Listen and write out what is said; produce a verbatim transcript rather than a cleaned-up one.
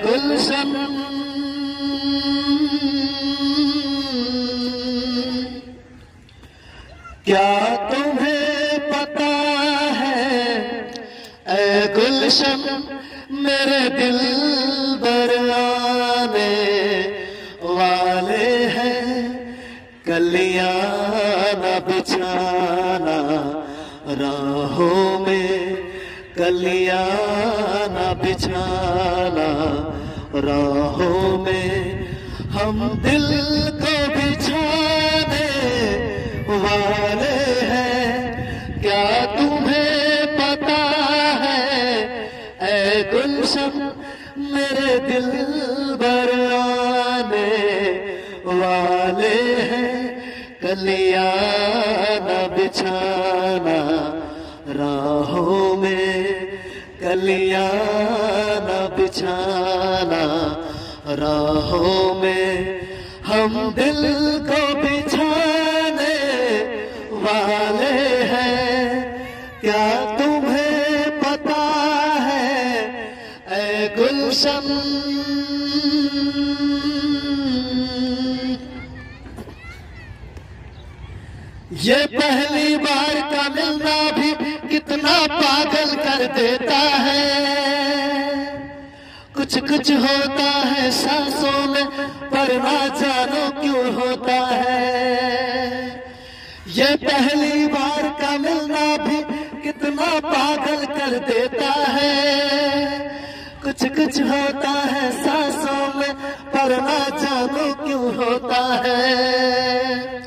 गुलशन क्या तुम्हें पता है ऐ गुलशन मेरे दिल बरआने वाले हैं कलियां न बिछाना राहों में कलियां न बिछाना राहों में हम दिल को बिछाने वाले हैं क्या तुम्हें पता है ऐ गुलशन मेरे दिल बरआने वाले हैं कलियां न बिछाना राहों में कलियां न बिछाना राहों में हम दिल को बिछाने वाले हैं क्या तुम्हें पता है ऐ गुलशन ये पहली बार का मिलना भी कितना पागल कर देता है कुछ कुछ होता है सांसों में पर ना जानो क्यों होता है ये पहली बार का मिलना भी कितना पागल कर देता है कुछ कुछ होता है सांसों में पर ना जानो क्यों होता है